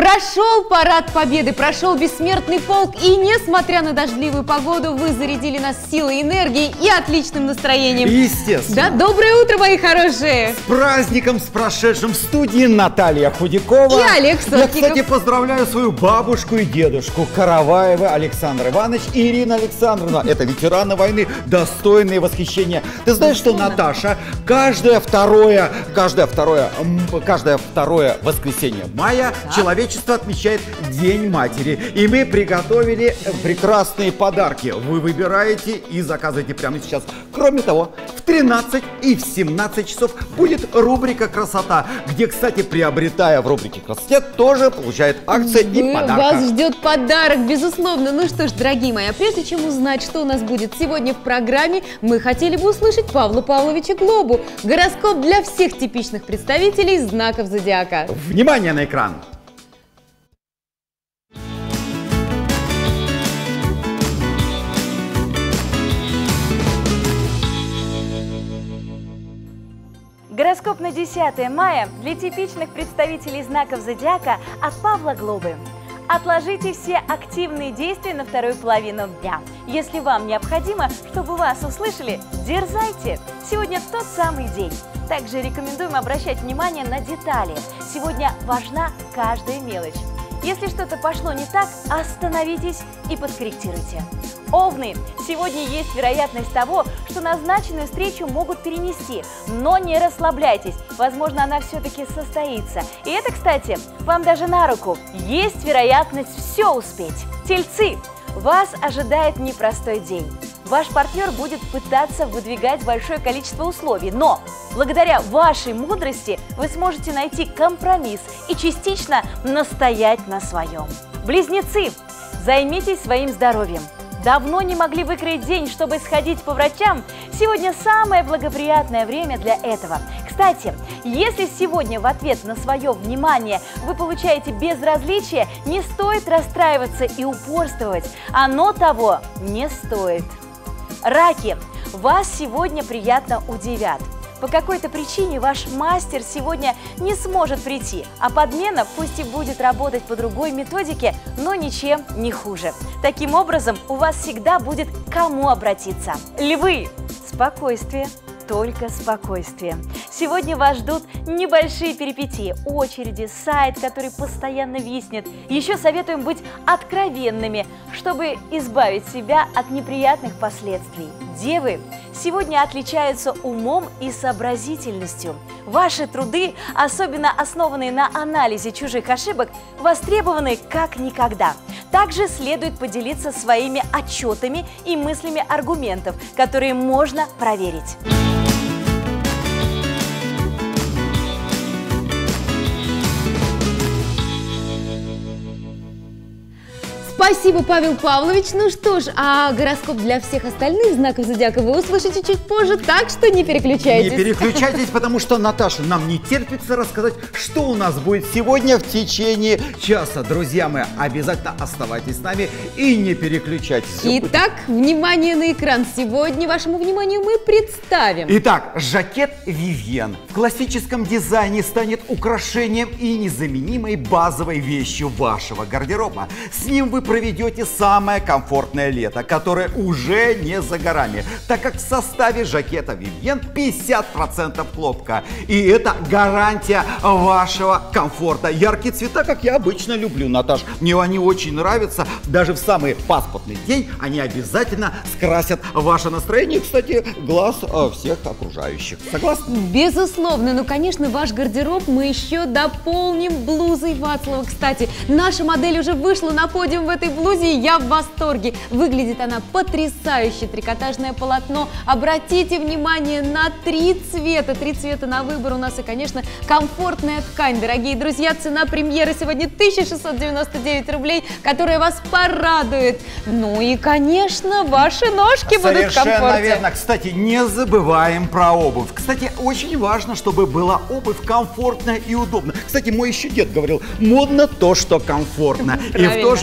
Прошел парад Победы, прошел бессмертный полк, и несмотря на дождливую погоду, вы зарядили нас силой, энергией и отличным настроением. Естественно. Да, доброе утро, мои хорошие. С праздником, с прошедшим, в студии Наталья Худякова. И Олег Сотников. Я, кстати, поздравляю свою бабушку и дедушку Караваева Александр Иванович и Ирина Александровна. Это ветераны войны, достойные восхищения. Ты знаешь, что, Наташа, каждое второе воскресенье мая человечество отмечает День матери. И мы приготовили прекрасные подарки. Вы выбираете и заказываете прямо сейчас. Кроме того, в 13 и в 17 часов будет рубрика «Красота», где, кстати, приобретая в рубрике «Красоте», тоже получает акции и подарок. Вас ждет подарок, безусловно. Ну что ж, дорогие мои, а прежде чем узнать, что у нас будет сегодня в программе, мы хотели бы услышать Павла Павловича Глобу. Гороскоп для всех типичных представителей знаков зодиака. Внимание на экран! Гороскоп на 10 мая для типичных представителей знаков зодиака от Павла Глобы. Отложите все активные действия на вторую половину дня. Если вам необходимо, чтобы вас услышали, дерзайте. Сегодня тот самый день. Также рекомендуем обращать внимание на детали. Сегодня важна каждая мелочь. Если что-то пошло не так, остановитесь и подкорректируйте. Овны, сегодня есть вероятность того, что назначенную встречу могут перенести, но не расслабляйтесь, возможно, она все-таки состоится. И это, кстати, вам даже на руку, есть вероятность все успеть. Тельцы, вас ожидает непростой день. Ваш партнер будет пытаться выдвигать большое количество условий, но благодаря вашей мудрости вы сможете найти компромисс и частично настоять на своем. Близнецы, займитесь своим здоровьем. Давно не могли выкроить день, чтобы сходить по врачам? Сегодня самое благоприятное время для этого. Кстати, если сегодня в ответ на свое внимание вы получаете безразличие, не стоит расстраиваться и упорствовать. Оно того не стоит. Раки, вас сегодня приятно удивят. По какой-то причине ваш мастер сегодня не сможет прийти, а подмена пусть и будет работать по другой методике, но ничем не хуже. Таким образом, у вас всегда будет к кому обратиться. Львы, спокойствие. Только спокойствие. Сегодня вас ждут небольшие перипетии, очереди, сайт, который постоянно виснет. Еще советуем быть откровенными, чтобы избавить себя от неприятных последствий. Девы сегодня отличаются умом и сообразительностью. Ваши труды, особенно основанные на анализе чужих ошибок, востребованы как никогда. Также следует поделиться своими отчетами и мыслями аргументов, которые можно проверить. Спасибо, Павел Павлович. Ну что ж, а гороскоп для всех остальных знаков зодиака вы услышите чуть позже, так что не переключайтесь. Не переключайтесь, потому что, Наташа, нам не терпится рассказать, что у нас будет сегодня в течение часа. Друзья мои, обязательно оставайтесь с нами и не переключайтесь. Итак, внимание на экран. Сегодня вашему вниманию мы представим. Итак, жакет Vivienne в классическом дизайне станет украшением и незаменимой базовой вещью вашего гардероба. С ним вы проведете самое комфортное лето, которое уже не за горами, так как в составе жакета Vivienne 50% хлопка. И это гарантия вашего комфорта. Яркие цвета, как я обычно люблю, Наташ. Мне они очень нравятся. Даже в самый пасмурный день они обязательно скрасят ваше настроение. И, кстати, глаз всех окружающих. Согласны? Безусловно. Ну, конечно, ваш гардероб мы еще дополним блузой Вацлава. Кстати, наша модель уже вышла на подиум в этой блузе, и я в восторге. Выглядит она потрясающе. Трикотажное полотно. Обратите внимание на 3 цвета. 3 цвета на выбор у нас и, конечно, комфортная ткань. Дорогие друзья, цена премьеры сегодня 1699 рублей, которая вас порадует. Ну и, конечно, ваши ножки будут в комфорте. Совершенно верно. Кстати, не забываем про обувь. Кстати, очень важно, чтобы была обувь комфортная и удобная. Кстати, мой еще дед говорил, модно то, что комфортно. И в то же время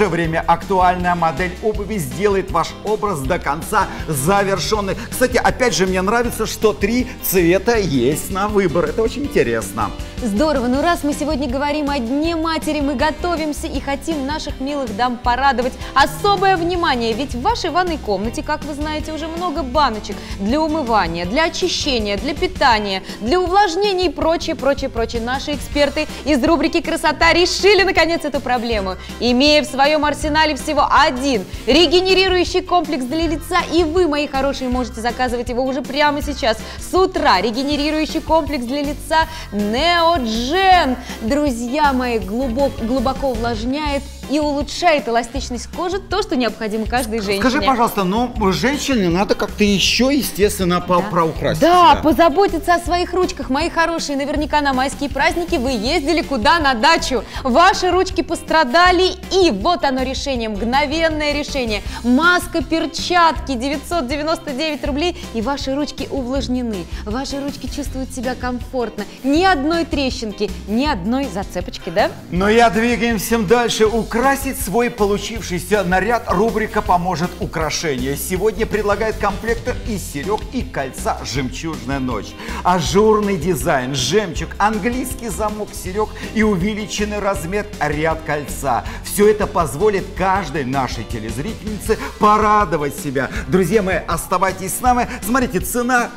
актуальная модель обуви сделает ваш образ до конца завершенный. Кстати, опять же, мне нравится, что 3 цвета есть на выбор. Это очень интересно. Здорово, но раз мы сегодня говорим о Дне матери, мы готовимся и хотим наших милых дам порадовать. Особое внимание, ведь в вашей ванной комнате, как вы знаете, уже много баночек для умывания, для очищения, для питания, для увлажнения и прочее, прочее, прочее. Наши эксперты из рубрики «Красота» решили, наконец, эту проблему. Имея в своем арсенале всего один регенерирующий комплекс для лица, и вы, мои хорошие, можете заказывать его уже прямо сейчас, с утра. Регенерирующий комплекс для лица Неоджен. Друзья мои, глубоко увлажняет и улучшает эластичность кожи, то, что необходимо каждой женщине. Скажи, пожалуйста, но женщине надо как-то еще, естественно, проукрасить. Да, позаботиться о своих ручках, мои хорошие. Наверняка на майские праздники вы ездили куда? На дачу. Ваши ручки пострадали, и вот оно решение, мгновенное решение. Маска, перчатки, 999 рублей, и ваши ручки увлажнены. Ваши ручки чувствуют себя комфортно. Ни одной трещинки, ни одной зацепочки, да? Но я двигаемся дальше. Украсить свой получившийся наряд рубрика «Поможет украшение». Сегодня предлагает комплекты из серег и кольца «Жемчужная ночь». Ажурный дизайн, жемчуг, английский замок серег и увеличенный размер ряд кольца. Все это позволит каждой нашей телезрительнице порадовать себя. Друзья мои, оставайтесь с нами. Смотрите, цена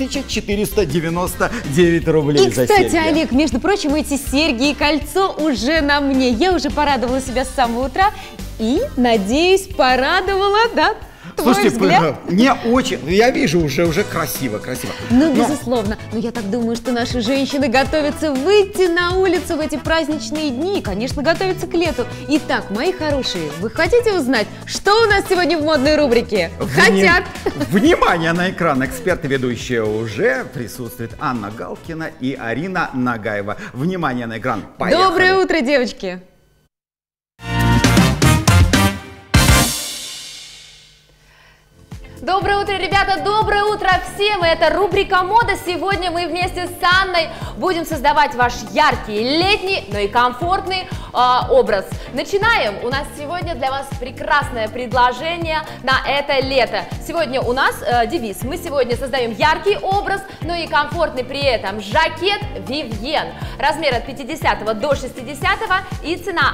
1499 рублей и, за кстати, серьги. Олег, между прочим, эти серьги и кольцо уже на мне. Я уже порадовала себя с самого утра и, надеюсь, порадовала, да? Слушайте, взгляд? мне очень, я вижу, уже красиво. Ну, безусловно. Но я так думаю, что наши женщины готовятся выйти на улицу в эти праздничные дни и, конечно, готовятся к лету. Итак, мои хорошие, вы хотите узнать, что у нас сегодня в модной рубрике? Хотят! Внимание на экран! Эксперты ведущие уже присутствуют Анна Галкина и Арина Нагаева. Внимание на экран! Поехали! Доброе утро, девочки! Доброе утро, ребята! Доброе утро всем! Это рубрика «Мода». Сегодня мы вместе с Анной будем создавать ваш яркий, летний, но и комфортный образ. Начинаем! У нас сегодня для вас прекрасное предложение на это лето. Сегодня у нас девиз. Мы сегодня создаем яркий образ, но и комфортный при этом. Жакет Vivienne. Размер от 50 до 60 и цена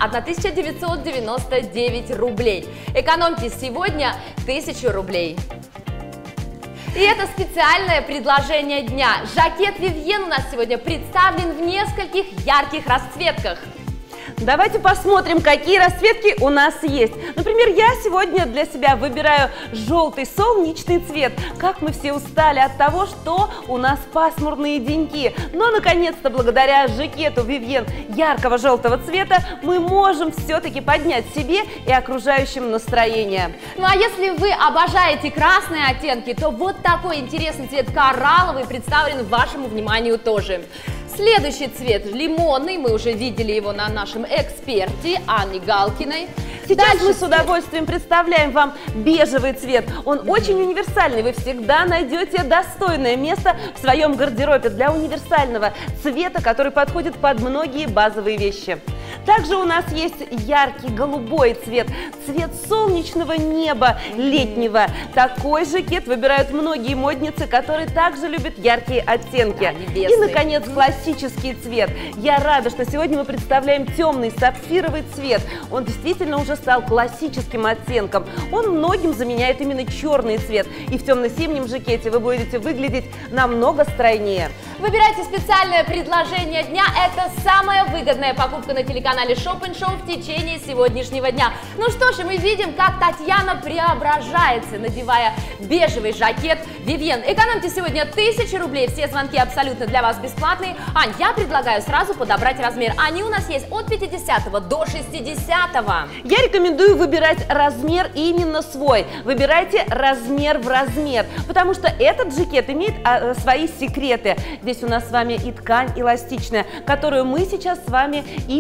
1999 рублей. Экономьте сегодня 1000 рублей. И это специальное предложение дня. Жакет Vivienne у нас сегодня представлен в нескольких ярких расцветках. Давайте посмотрим, какие расцветки у нас есть. Например, я сегодня для себя выбираю желтый солнечный цвет. Как мы все устали от того, что у нас пасмурные деньки. Но, наконец-то, благодаря жакету Vivienne яркого желтого цвета, мы можем все-таки поднять себе и окружающим настроение. Ну а если вы обожаете красные оттенки, то вот такой интересный цвет коралловый представлен вашему вниманию тоже. Следующий цвет лимонный, мы уже видели его на нашем эксперте Анне Галкиной. Сейчас мы с удовольствием представляем вам бежевый цвет. Он очень универсальный, вы всегда найдете достойное место в своем гардеробе для универсального цвета, который подходит под многие базовые вещи. Также у нас есть яркий голубой цвет, цвет солнечного неба летнего. Такой жакет выбирают многие модницы, которые также любят яркие оттенки. И, наконец, классический цвет. Я рада, что сегодня мы представляем темный сапфировый цвет. Он действительно уже стал классическим оттенком. Он многим заменяет именно черный цвет. И в темно-синем жакете вы будете выглядеть намного стройнее. Выбирайте специальное предложение дня. Это самая выгодная покупка на телеканале Shop & Show в течение сегодняшнего дня. Ну что ж, мы видим, как Татьяна преображается, надевая бежевый жакет Vivienne. Экономьте сегодня 1000 рублей. Все звонки абсолютно для вас бесплатные. Ань, я предлагаю сразу подобрать размер. Они у нас есть от 50 до 60. Я рекомендую выбирать размер именно свой. Выбирайте размер в размер, потому что этот жакет имеет свои секреты. Здесь у нас с вами и ткань эластичная, которую мы сейчас с вами и посмотрим.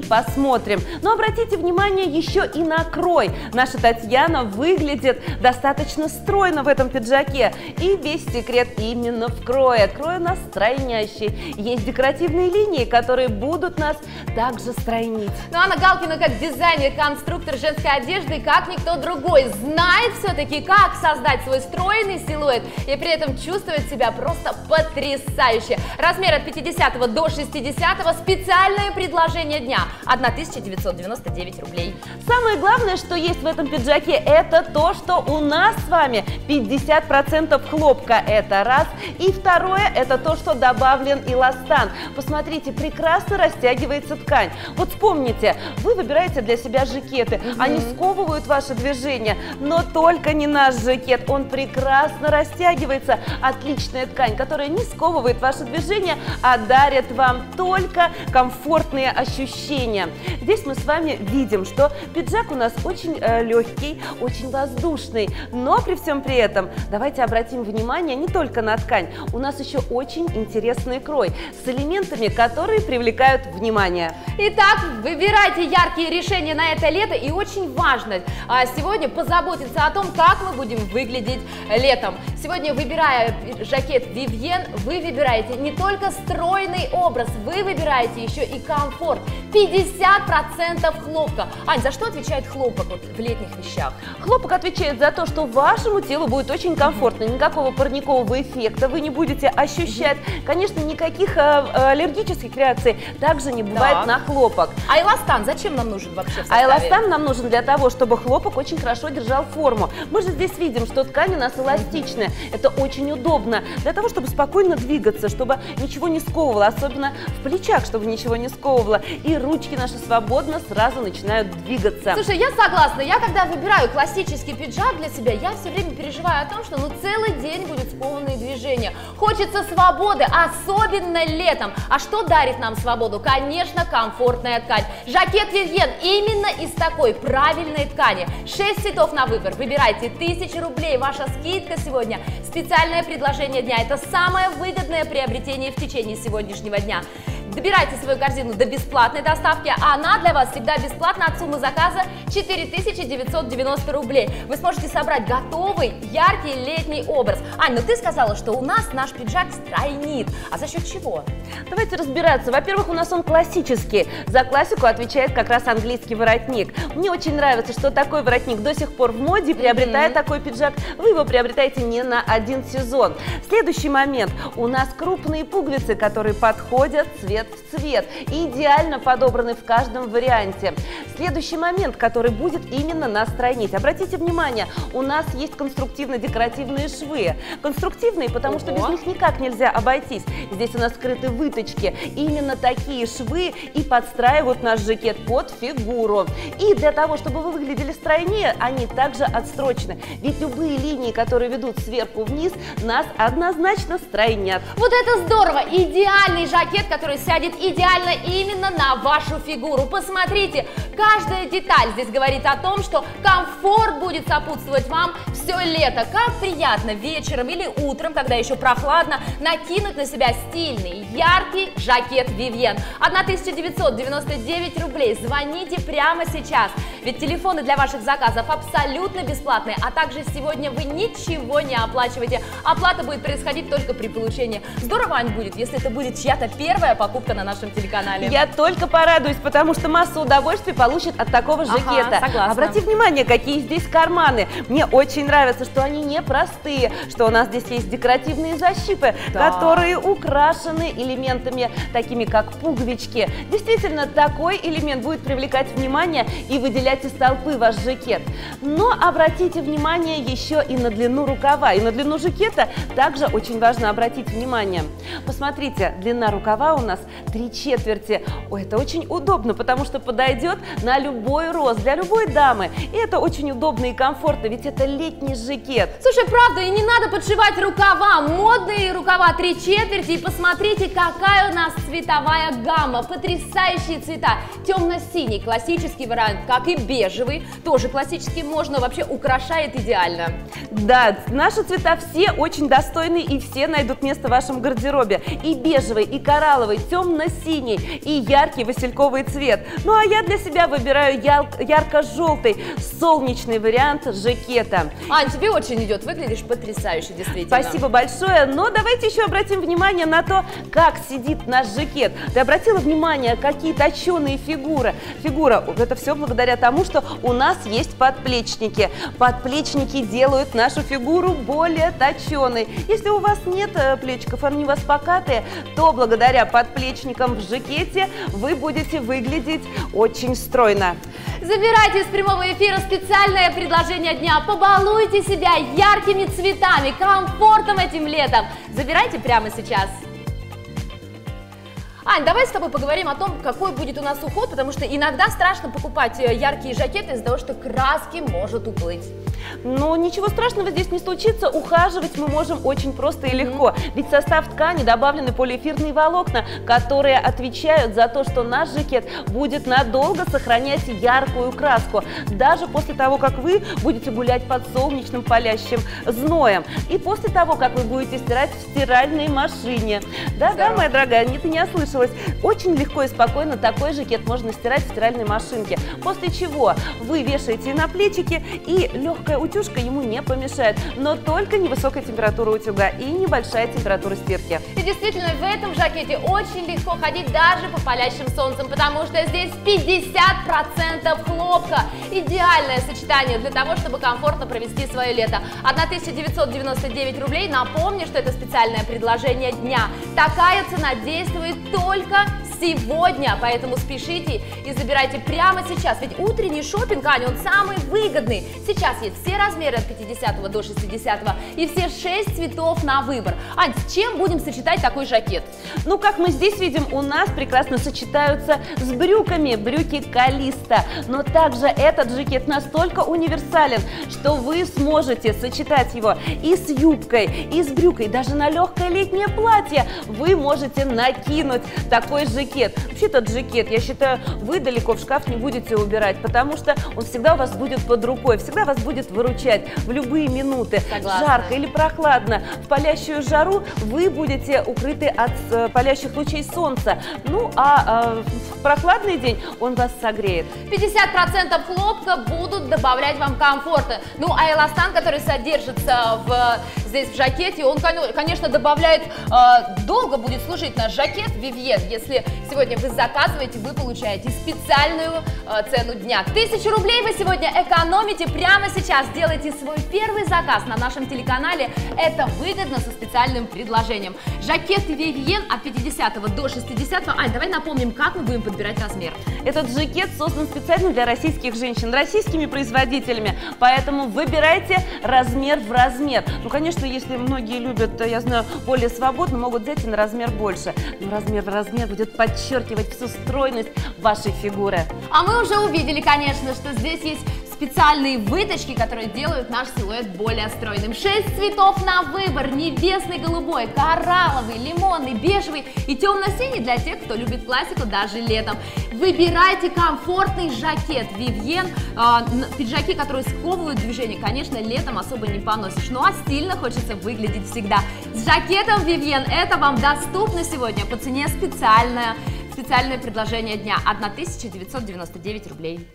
смотрим. Но обратите внимание еще и на крой. Наша Татьяна выглядит достаточно стройно в этом пиджаке. И весь секрет именно в крое. Крой у нас стройнящий. Есть декоративные линии, которые будут нас также стройнить. Ну, Анна Галкина, как дизайнер, конструктор женской одежды, как никто другой, знает все-таки, как создать свой стройный силуэт и при этом чувствовать себя просто потрясающе. Размер от 50 до 60, специальное предложение дня – 1999 рублей. Самое главное, что есть в этом пиджаке, это то, что у нас с вами 50% хлопка, это раз. И второе, это то, что добавлен эластан. Посмотрите, прекрасно растягивается ткань. Вот вспомните, вы выбираете для себя жакеты, они сковывают ваши движения, но только не наш жакет, он прекрасно растягивается. Отличная ткань, которая не сковывает ваши движения, а дарит вам только комфортные ощущения. Здесь мы с вами видим, что пиджак у нас очень легкий, очень воздушный, но при всем при этом давайте обратим внимание не только на ткань, у нас еще очень интересный крой с элементами, которые привлекают внимание. Итак, выбирайте яркие решения на это лето, и очень важно сегодня позаботиться о том, как мы будем выглядеть летом. Сегодня, выбирая жакет Vivienne, вы выбираете не только стройный образ, вы выбираете еще и комфорт. 50% хлопка. Ань, за что отвечает хлопок вот в летних вещах? Хлопок отвечает за то, что вашему телу будет очень комфортно, никакого парникового эффекта вы не будете ощущать. Конечно, никаких аллергических реакций также не бывает на хлопок. А эластан зачем нам нужен вообще в составе? А эластан нам нужен для того, чтобы хлопок очень хорошо держал форму. Мы же здесь видим, что ткань у нас эластичная. Это очень удобно для того, чтобы спокойно двигаться, чтобы ничего не сковывало, особенно в плечах, чтобы ничего не сковывало. И ручки наши свободно сразу начинают двигаться. Слушай, я согласна. Я когда выбираю классический пиджак для себя, я все время переживаю о том, что целый день будет скованные движения. Хочется свободы, особенно летом. А что дарит нам свободу? Конечно, комфортная ткань. Жакет Vivienne именно из такой правильной ткани. 6 цветов на выбор. Выбирайте, 1000 рублей. Ваша скидка сегодня. Специальное предложение дня. Это самое выгодное приобретение в течение сегодняшнего дня. Добирайте свою корзину до бесплатной доставки, а она для вас всегда бесплатна от суммы заказа 4990 рублей. Вы сможете собрать готовый, яркий летний образ. Ань, ну ты сказала, что у нас наш пиджак стройнит. А за счет чего? Давайте разбираться. Во-первых, у нас он классический. За классику отвечает как раз английский воротник. Мне очень нравится, что такой воротник до сих пор в моде. Приобретая такой пиджак, вы его приобретаете не на один сезон. Следующий момент. У нас крупные пуговицы, которые подходят цвет в цвет, идеально подобраны в каждом варианте. Следующий момент, который будет именно нас стройнить. Обратите внимание, у нас есть конструктивно-декоративные швы. Конструктивные, потому что без них никак нельзя обойтись. Здесь у нас скрыты выточки. Именно такие швы и подстраивают наш жакет под фигуру. И для того, чтобы вы выглядели стройнее, они также отстрочены. Ведь любые линии, которые ведут сверху вниз, нас однозначно стройнят. Вот это здорово! Идеальный жакет, который сядет идеально именно на вашу фигуру. Посмотрите, каждая деталь здесь говорит о том, что комфорт будет сопутствовать вам все лето. Как приятно вечером или утром, когда еще прохладно, накинуть на себя стильный, яркий жакет Vivienne. 1999 рублей. Звоните прямо сейчас, ведь телефоны для ваших заказов абсолютно бесплатные, а также сегодня вы ничего не оплачиваете. Оплата будет происходить только при получении. Здорово, Ань, будет, если это будет чья-то первая покупка на нашем телеканале. Я только порадуюсь, потому что массу удовольствия получит от такого жакета. Согласна. Обрати внимание, какие здесь карманы. Мне очень нравится, что они непростые, что у нас здесь есть декоративные защипы, которые украшены элементами, такими как пуговички. Действительно, такой элемент будет привлекать внимание и выделять из толпы ваш жакет. Но обратите внимание еще и на длину рукава, и на длину жакета также очень важно обратить внимание. Посмотрите, длина рукава у нас 3/4. Ой, это очень удобно, потому что подойдет на любой рост, для любой дамы. И это очень удобно и комфортно, ведь это летний жакет. Слушай, правда, и не надо подшивать рукава. Модные рукава 3/4. И посмотрите, какая у нас цветовая гамма. Потрясающие цвета. Темно-синий, классический вариант, как и бежевый. Тоже классический, можно, вообще украшает идеально. Да, наши цвета все очень достойны и все найдут место в вашем гардеробе. И бежевый, и коралловый, темно-синий и яркий васильковый цвет. Ну а я для себя выбираю ярко-желтый солнечный вариант жакета. Ань, тебе очень идет, выглядишь потрясающе, действительно. Спасибо большое, но давайте еще обратим внимание на то, как сидит наш жакет. Ты обратила внимание, какие точеные фигура, это все благодаря тому, что у нас есть подплечники. Подплечники делают нашу фигуру более точеной. Если у вас нет плечиков, они у вас покатые, то благодаря подплечникам в жакете вы будете выглядеть очень стройно. Забирайте из прямого эфира специальное предложение дня. Побалуйте себя яркими цветами, комфортом этим летом. Забирайте прямо сейчас. Ань, давай с тобой поговорим о том, какой будет у нас уход, потому что иногда страшно покупать яркие жакеты из-за того, что краски может уплыть. Но ничего страшного здесь не случится, ухаживать мы можем очень просто и легко, ведь в состав ткани добавлены полиэфирные волокна, которые отвечают за то, что наш жакет будет надолго сохранять яркую краску, даже после того, как вы будете гулять под солнечным палящим зноем, и после того, как вы будете стирать в стиральной машине. Да-да, моя дорогая, ты не ослышалась, очень легко и спокойно такой жакет можно стирать в стиральной машинке, после чего вы вешаете на плечики, и легкая утюжка ему не помешает, но только невысокая температура утюга и небольшая температура стирки. И действительно, в этом жакете очень легко ходить даже по палящим солнцем, потому что здесь 50% хлопка. Идеальное сочетание для того, чтобы комфортно провести свое лето. 1999 рублей. Напомню, что это специальное предложение дня. Такая цена действует только сегодня, поэтому спешите и забирайте прямо сейчас, ведь утренний шопинг, Аня, он самый выгодный. Сейчас есть все размеры от 50 до 60 и все 6 цветов на выбор. Ань, с чем будем сочетать такой жакет? Ну, как мы здесь видим, у нас прекрасно сочетаются с брюками, брюки Калиста, но также этот жакет настолько универсален, что вы сможете сочетать его и с юбкой, и с брюкой, даже на легкое летнее платье вы можете накинуть такой жакет. Вообще этот жакет, я считаю, вы далеко в шкаф не будете убирать, потому что он всегда у вас будет под рукой, всегда вас будет выручать в любые минуты. Согласна. Жарко или прохладно, в палящую жару вы будете укрыты от палящих лучей солнца. Ну а в прохладный день он вас согреет. 50% хлопка будут добавлять вам комфорта. Ну а эластан, который содержится здесь в жакете, он, конечно, добавляет, долго будет служить наш жакет Vivienne. Если сегодня вы заказываете, вы получаете специальную цену дня. 1000 рублей вы сегодня экономите прямо сейчас. Делайте свой первый заказ на нашем телеканале. Это выгодно со специальным предложением. Жакет Vivienne от 50 до 60. Ань, давай напомним, как мы будем подбирать размер. Этот жакет создан специально для российских женщин, российскими производителями, поэтому выбирайте размер в размер. Ну, конечно, если многие любят, я знаю, более свободно, могут взять и на размер больше. Но размер в размер будет подчеркивать всю стройность вашей фигуры. А мы уже увидели, конечно, что здесь есть специальные выточки, которые делают наш силуэт более стройным. 6 цветов на выбор: небесный голубой, коралловый, лимонный, бежевый и темно-синий для тех, кто любит классику даже летом. Выбирайте комфортный жакет Vivienne. Пиджаки, которые сковывают движение, конечно, летом особо не поносишь, ну а стильно хочется выглядеть всегда. С жакетом Vivienne это вам доступно сегодня по цене специальное предложение дня – 1999 рублей.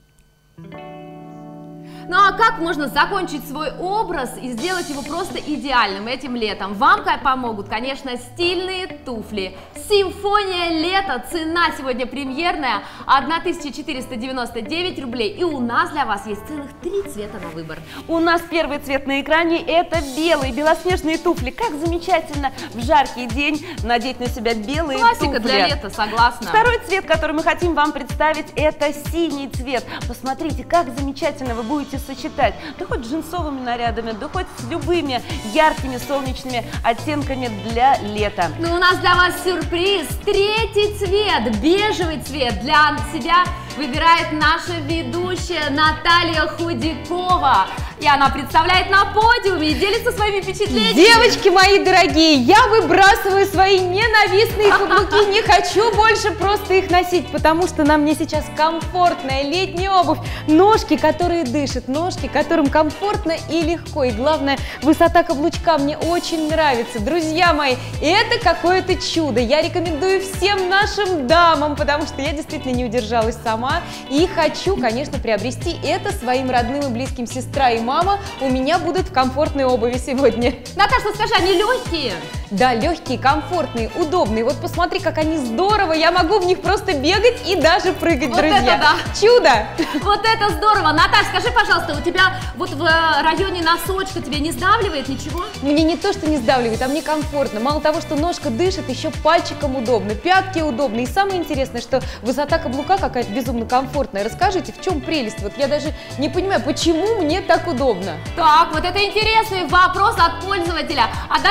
Ну а как можно закончить свой образ и сделать его просто идеальным этим летом? Вам помогут, конечно, стильные туфли. Симфония лета, цена сегодня премьерная – 1499 рублей. И у нас для вас есть целых 3 цвета на выбор. У нас первый цвет на экране – это белые, белоснежные туфли. Как замечательно в жаркий день надеть на себя белые туфли. Классика для лета, согласна. Второй цвет, который мы хотим вам представить, это синий цвет. Посмотрите, как замечательно вы будете сочетать, да хоть с джинсовыми нарядами, да хоть с любыми яркими солнечными оттенками для лета. Ну, у нас для вас сюрприз. Третий цвет, бежевый цвет, для себя выбирает наша ведущая Наталья Худякова. И она представляет на подиуме и делится своими впечатлениями. Девочки мои дорогие, я выбрасываю свои ненавистные каблуки, не хочу больше просто их носить, потому что на мне сейчас комфортная летняя обувь, ножки, которые дышат, ножки, которым комфортно и легко, и главное, высота каблучка мне очень нравится. Друзья мои, это какое-то чудо, я рекомендую всем нашим дамам, потому что я действительно не удержалась сама и хочу, конечно, приобрести это своим родным и близким. Сестра и мама у меня будут в комфортной обуви сегодня. Наташа, скажи, они легкие? Да, легкие, комфортные, удобные. Вот посмотри, как они здорово, я могу в них просто бегать и даже прыгать, Вот друзья. это да! Чудо! Вот это здорово! Наташ, скажи, пожалуйста, у тебя вот в районе носочка тебе не сдавливает ничего? Мне не то, что не сдавливает, а мне комфортно. Мало того, что ножка дышит, еще пальчиком удобно, пятки удобны. И самое интересное, что высота каблука какая-то безумно комфортная. Расскажите, в чем прелесть? Вот я даже не понимаю, почему мне так удобно. Так, вот это интересный вопрос от пользователя.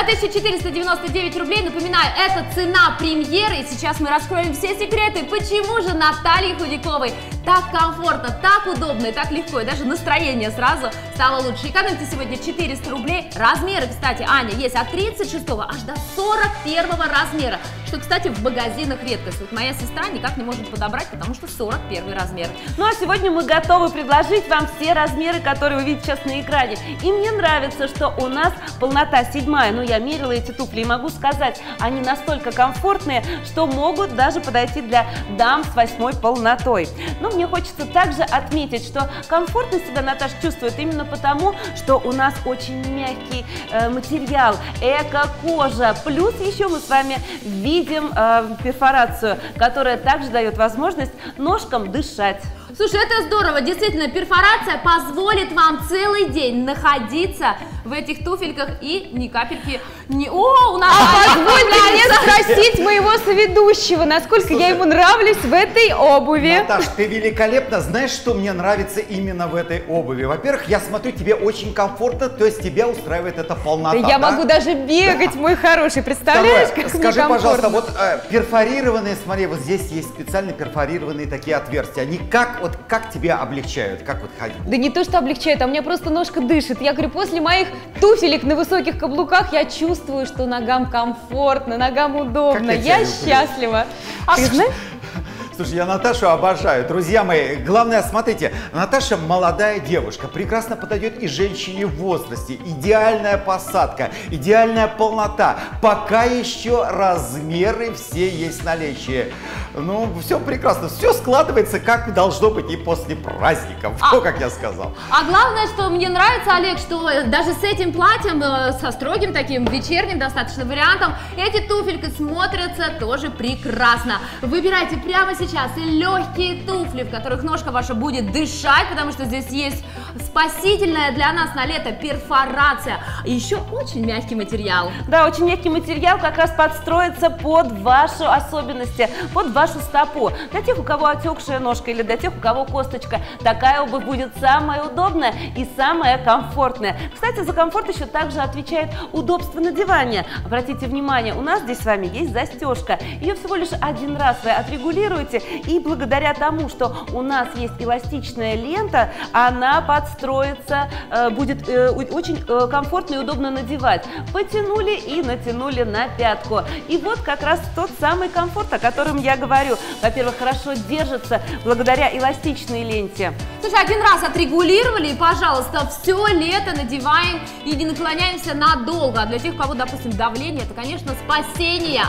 1499 рублей, напоминаю, это цена премьеры. И сейчас мы раскроем все секреты, почему же Наталье Худяковой так комфортно, так удобно и так легко. И даже настроение сразу стало лучше. Экономьте сегодня 400 рублей. Размеры, кстати, Аня, есть от 36 аж до 41 размера. Что, кстати, в магазинах редкость. Вот моя сестра никак не может подобрать, потому что 41 размер. Ну а сегодня мы готовы предложить вам все размеры, которые вы видите сейчас на экране. И мне нравится, что у нас полнота 7-я. Ну, я мерила эти туфли и могу сказать, они настолько комфортные, что могут даже подойти для дам с 8-й полнотой. Но мне хочется также отметить, что комфортно себя Наташа чувствует именно потому, что у нас очень мягкий материал, эко-кожа. Плюс еще мы с вами видим перфорацию, которая также дает возможность ножкам дышать. Слушай, это здорово, действительно, перфорация позволит вам целый день находиться в этих туфельках и ни капельки не... О, у нас... Позвольте мне спросить моего соведущего, насколько я ему нравлюсь в этой обуви. Наташ, ты великолепна. Знаешь, что мне нравится именно в этой обуви? Во-первых, я смотрю, тебе очень комфортно, то есть тебя устраивает эта полнота. Я могу даже бегать, мой хороший, представляешь, как Скажи, мне комфортно. пожалуйста, вот перфорированные, смотри, вот здесь есть специально перфорированные такие отверстия. Они как тебя облегчают, как вот ходьбу? Да не то, что облегчает, а у меня просто ножка дышит. Я говорю, после моих туфелек на высоких каблуках я чувствую, что ногам комфортно, ногам удобно. Как я Я тебя люблю. счастлива. Ты знаешь? Слушай, я Наташу обожаю. Друзья мои, главное, смотрите, Наташа молодая девушка, прекрасно подойдет и женщине в возрасте. Идеальная посадка, идеальная полнота. Пока еще размеры все есть в наличии. Ну, все прекрасно, все складывается, как должно быть и после праздников, как я сказал. А главное, что мне нравится, Олег, что даже с этим платьем, со строгим таким вечерним достаточно вариантом, эти туфельки смотрятся тоже прекрасно. Выбирайте прямо сейчас и легкие туфли, в которых ножка ваша будет дышать, потому что здесь есть спасительная для нас на лето перфорация. И еще очень мягкий материал. Да, очень мягкий материал как раз подстроится под ваши особенности, под вашу стопу. Для тех, у кого отекшая ножка или для тех, у кого косточка, такая обувь будет самая удобная и самая комфортная. Кстати, за комфорт еще также отвечает удобство надевания. Обратите внимание, у нас здесь с вами есть застежка. Ее всего лишь один раз вы отрегулируете, и благодаря тому, что у нас есть эластичная лента, она подстроится, будет очень комфортно и удобно надевать. Потянули и натянули на пятку. И вот как раз тот самый комфорт, о котором я говорю. Во-первых, хорошо держится благодаря эластичной ленте. Слушай, один раз отрегулировали, и, пожалуйста, все лето надеваем и не наклоняемся надолго. А для тех, у кого, допустим, давление, это, конечно, спасение.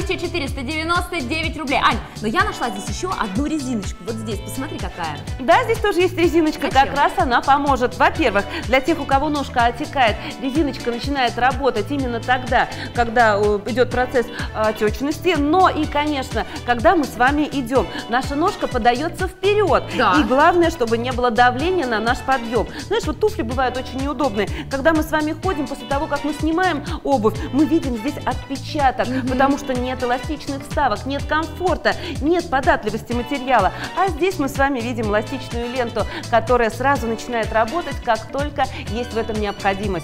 1499 рублей. Ань, но я нашла здесь еще одну резиночку. Вот здесь, посмотри, какая. Да, здесь тоже есть резиночка, Зачем? как раз она поможет. Во-первых, для тех, у кого ножка отекает, резиночка начинает работать именно тогда, когда идет процесс отечности, но и, конечно, когда мы с вами идем. Наша ножка подается вперед. Да. И главное, чтобы не было давления на наш подъем. Знаешь, вот туфли бывают очень неудобные. Когда мы с вами ходим, после того, как мы снимаем обувь, мы видим здесь отпечаток, потому что нет эластичных вставок, нет комфорта, нет податливости материала. А здесь мы с вами видим эластичную ленту, которая сразу начинает работать, как только есть в этом необходимость.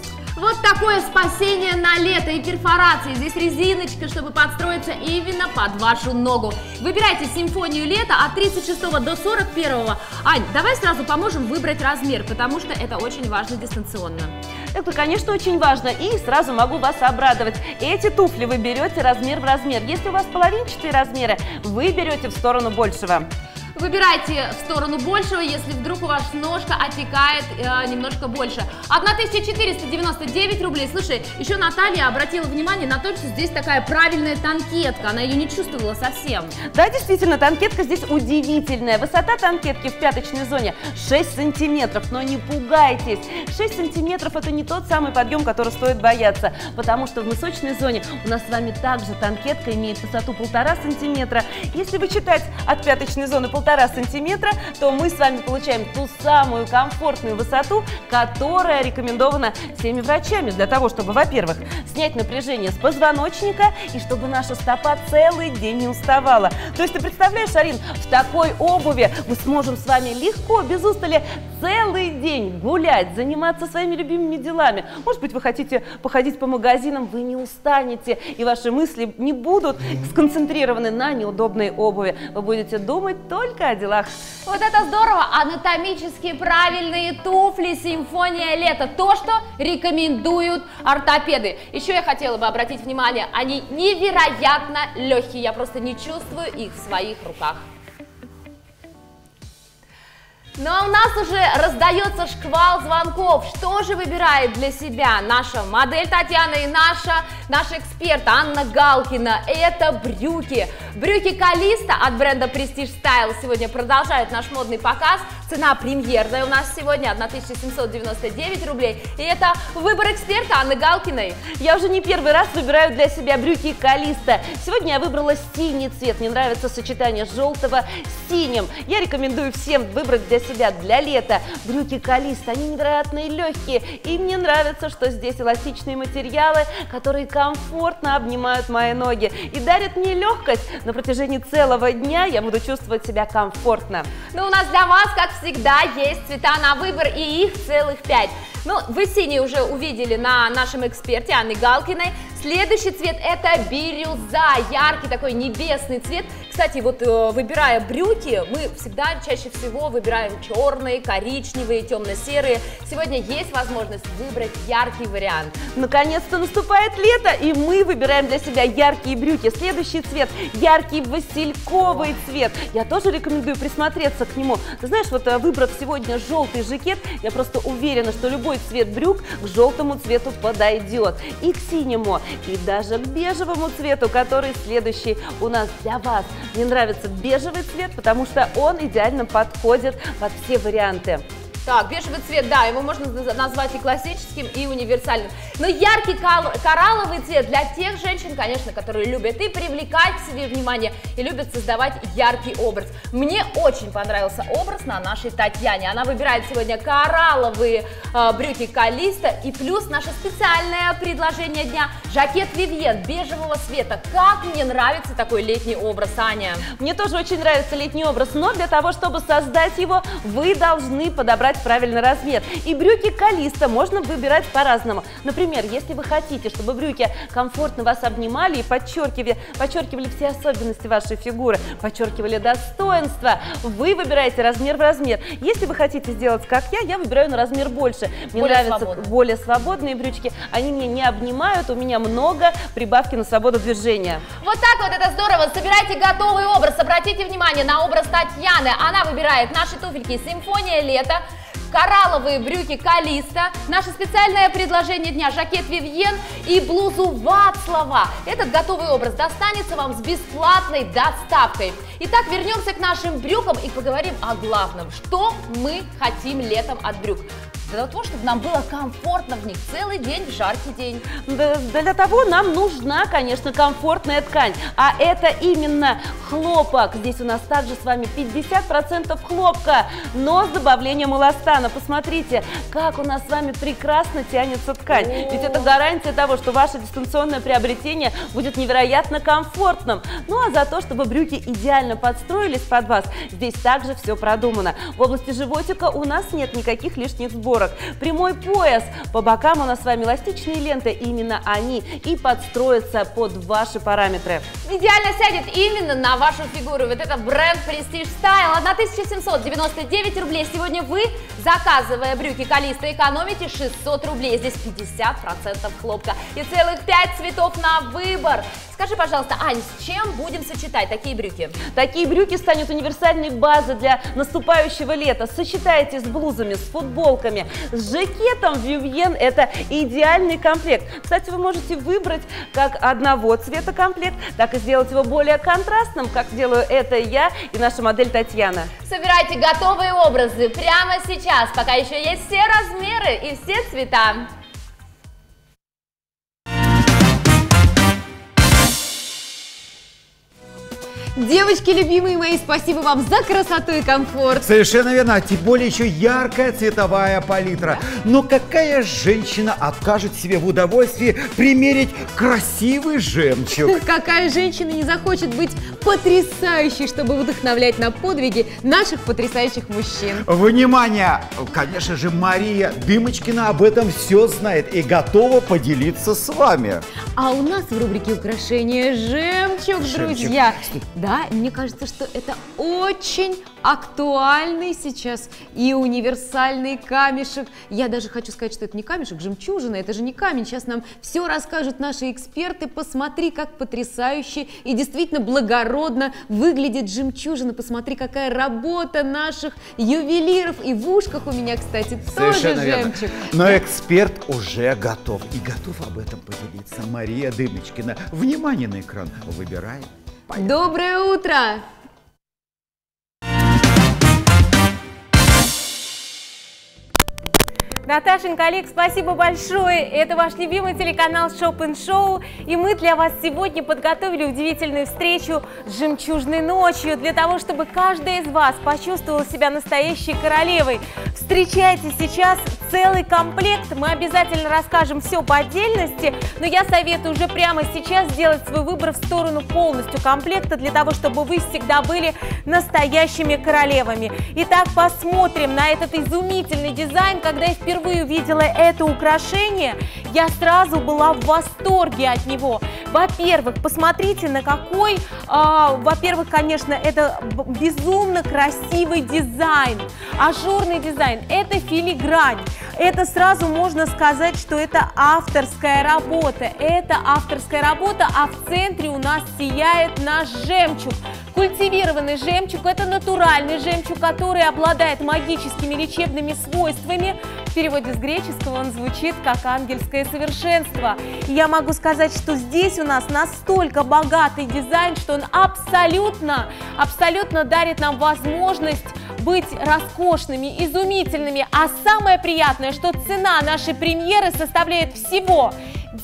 Вот такое спасение на лето и перфорации. Здесь резиночка, чтобы подстроиться именно под вашу ногу. Выбирайте симфонию лета от 36 до 41. Ань, давай сразу поможем выбрать размер, потому что это очень важно дистанционно. Это, конечно, очень важно, и сразу могу вас обрадовать. Эти туфли вы берете размер в размер. Если у вас половинчатые размеры, вы берете в сторону большего. Выбирайте в сторону большего, если вдруг у вас ножка отекает немножко больше. 1499 рублей. Слушай, еще Наталья обратила внимание на то, что здесь такая правильная танкетка. Она ее не чувствовала совсем. Да, действительно, танкетка здесь удивительная. Высота танкетки в пяточной зоне 6 сантиметров. Но не пугайтесь. 6 сантиметров это не тот самый подъем, который стоит бояться. Потому что в мысочной зоне у нас с вами также танкетка имеет высоту 1,5 сантиметра. Если вычитать от пяточной зоны 1,5 сантиметра, то мы с вами получаем ту самую комфортную высоту, которая рекомендована всеми врачами для того, чтобы, во-первых, снять напряжение с позвоночника и чтобы наша стопа целый день не уставала. То есть ты представляешь, Арин, в такой обуви мы сможем с вами легко, без устали целый день гулять, заниматься своими любимыми делами. Может быть, вы хотите походить по магазинам, вы не устанете, и ваши мысли не будут сконцентрированы на неудобной обуви. Вы будете думать только о делах. Вот это здорово! Анатомически правильные туфли «Симфония лета». То, что рекомендуют ортопеды. Еще я хотела бы обратить внимание, они невероятно легкие. Я просто не чувствую их в своих руках. Ну а у нас уже раздается шквал звонков. Что же выбирает для себя наша модель Татьяна и наша эксперт Анна Галкина? Это брюки. Брюки Калиста от бренда Prestige Style сегодня продолжают наш модный показ. Цена премьерная у нас сегодня 1799 рублей. И это выбор эксперта Анны Галкиной. Я уже не первый раз выбираю для себя брюки Калиста. Сегодня я выбрала синий цвет. Мне нравится сочетание желтого с синим. Я рекомендую всем выбрать для себя для лета брюки Калиста. Они невероятно легкие. И мне нравится, что здесь эластичные материалы, которые комфортно обнимают мои ноги и дарят мне легкость. На протяжении целого дня я буду чувствовать себя комфортно. Но у нас для вас, как всегда, есть цвета на выбор, и их целых 5. Ну, вы синий уже увидели на нашем эксперте Анны Галкиной. Следующий цвет – это бирюза, яркий такой небесный цвет. Кстати, вот выбирая брюки, мы всегда чаще всего выбираем черные, коричневые, темно-серые. Сегодня есть возможность выбрать яркий вариант. Наконец-то наступает лето, и мы выбираем для себя яркие брюки. Следующий цвет – яркий васильковый цвет. Я тоже рекомендую присмотреться к нему. Ты знаешь, вот выбрав сегодня желтый жакет, я просто уверена, что любой цвет брюк к желтому цвету подойдет. И к синему, и даже к бежевому цвету, который следующий у нас для вас. Мне нравится бежевый цвет, потому что он идеально подходит под все варианты. Так, бежевый цвет, да, его можно назвать и классическим, и универсальным. Но яркий коралловый цвет для тех женщин, конечно, которые любят и привлекать к себе внимание, и любят создавать яркий образ. Мне очень понравился образ на нашей Татьяне. Она выбирает сегодня коралловые брюки Калиста, и плюс наше специальное предложение дня – жакет Вивьен бежевого цвета. Как мне нравится такой летний образ, Аня. Мне тоже очень нравится летний образ, но для того, чтобы создать его, вы должны подобрать правильный размер. И брюки Калиста можно выбирать по-разному. Например, если вы хотите, чтобы брюки комфортно вас обнимали и подчеркивали все особенности вашей фигуры, подчеркивали достоинства, вы выбираете размер в размер. Если вы хотите сделать как я выбираю на размер больше. Мне нравятся более свободные брючки, они меня не обнимают, у меня много прибавки на свободу движения. Вот так вот, это здорово. Собирайте готовый образ. Обратите внимание на образ Татьяны. Она выбирает наши туфельки «Симфония лета», коралловые брюки Калиста, наше специальное предложение дня – жакет Вивьен и блузу Вацлава. Этот готовый образ достанется вам с бесплатной доставкой. Итак, вернемся к нашим брюкам и поговорим о главном. Что мы хотим летом от брюк? Для того, чтобы нам было комфортно в них целый день, в жаркий день. Для того нам нужна, конечно, комфортная ткань, а это именно хлопок. Здесь у нас также с вами 50% хлопка, но с добавлением эластана. Посмотрите, как у нас с вами прекрасно тянется ткань. Ведь это гарантия того, что ваше дистанционное приобретение будет невероятно комфортным. Ну а за то, чтобы брюки идеально подстроились под вас, здесь также все продумано. В области животика у нас нет никаких лишних сборов. 40. Прямой пояс. По бокам у нас с вами эластичные ленты. Именно они и подстроятся под ваши параметры. Идеально сядет именно на вашу фигуру. Вот это бренд Prestige Style. 1799 рублей. Сегодня вы, заказывая брюки Калиста, экономите 600 рублей. Здесь 50% хлопка и целых 5 цветов на выбор. Скажи, пожалуйста, Ань, с чем будем сочетать такие брюки? Такие брюки станут универсальной базой для наступающего лета. Сочетайте с блузами, с футболками, с жакетом Vivienne. Это идеальный комплект. Кстати, вы можете выбрать как одного цвета комплект, так и сделать его более контрастным, как делаю это я и наша модель Татьяна. Собирайте готовые образы прямо сейчас, пока еще есть все размеры и все цвета. Девочки, любимые мои, спасибо вам за красоту и комфорт. Совершенно верно, тем более еще яркая цветовая палитра. Но какая женщина откажет себе в удовольствии примерить красивый жемчуг? Какая женщина не захочет быть потрясающей, чтобы вдохновлять на подвиги наших потрясающих мужчин? Внимание! Конечно же, Мария Дымочкина об этом все знает и готова поделиться с вами. А у нас в рубрике «Украшения» жемчуг, друзья. Да, мне кажется, что это очень актуальный сейчас и универсальный камешек. Я даже хочу сказать, что это не камешек, жемчужина, это же не камень. Сейчас нам все расскажут наши эксперты. Посмотри, как потрясающе и действительно благородно выглядит жемчужина. Посмотри, какая работа наших ювелиров. И в ушках у меня, кстати, тоже жемчуг. Но эксперт уже готов и готов об этом поделиться. Мария Дымочкина. Внимание на экран. Выбираем. Доброе утро! Наташенька, Олег, спасибо большое. Это ваш любимый телеканал Shop & Show. И мы для вас сегодня подготовили удивительную встречу с жемчужной ночью, для того, чтобы каждая из вас почувствовала себя настоящей королевой. Встречайте сейчас целый комплект. Мы обязательно расскажем все по отдельности, но я советую уже прямо сейчас сделать свой выбор в сторону полностью комплекта, для того, чтобы вы всегда были настоящими королевами. Итак, посмотрим на этот изумительный дизайн. Когда я впервые увидела это украшение, я сразу была в восторге от него. Во-первых, посмотрите, на какой, во-первых, конечно, это безумно красивый дизайн, ажурный дизайн, это филигрань. Это сразу можно сказать, что это авторская работа. Это авторская работа, а в центре у нас сияет наш жемчуг. Культивированный жемчуг – это натуральный жемчуг, который обладает магическими лечебными свойствами. В переводе с греческого он звучит как ангельское совершенство. И я могу сказать, что здесь у нас настолько богатый дизайн, что он абсолютно дарит нам возможность быть роскошными, изумительными. А самое приятное, что цена нашей премьеры составляет всего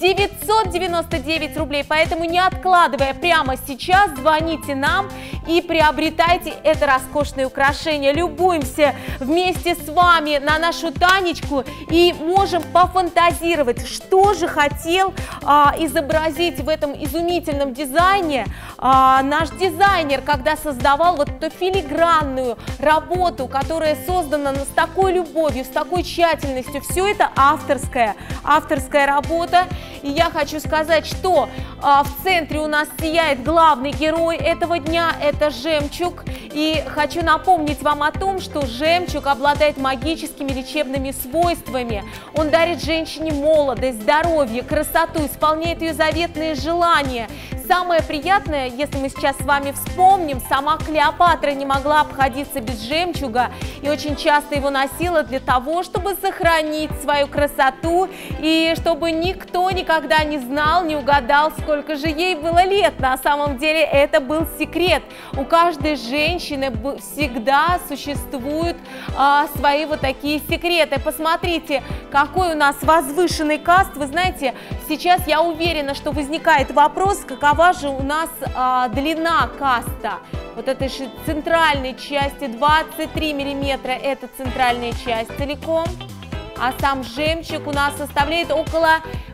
999 рублей, поэтому не откладывая, прямо сейчас звоните нам и приобретайте это роскошное украшение. Любуемся вместе с вами на нашу Танечку и можем пофантазировать, что же хотел изобразить в этом изумительном дизайне наш дизайнер, когда создавал вот эту филигранную работу, которая создана с такой любовью, с такой тщательностью. Все это авторская работа. И я хочу сказать, что в центре у нас сияет главный герой этого дня, это жемчуг. И хочу напомнить вам о том, что жемчуг обладает магическими лечебными свойствами. Он дарит женщине молодость, здоровье, красоту, исполняет ее заветные желания. Самое приятное, если мы сейчас с вами вспомним, сама Клеопатра не могла обходиться без жемчуга и очень часто его носила для того, чтобы сохранить свою красоту и чтобы никто никогда не знал, не угадал, сколько же ей было лет. На самом деле это был секрет. У каждой женщины всегда существуют свои вот такие секреты. Посмотрите, какой у нас возвышенный каст. Вы знаете, сейчас я уверена, что возникает вопрос, какова же у нас длина каста. Вот этой центральной части 23 миллиметра, это центральная часть целиком. А сам жемчуг у нас составляет около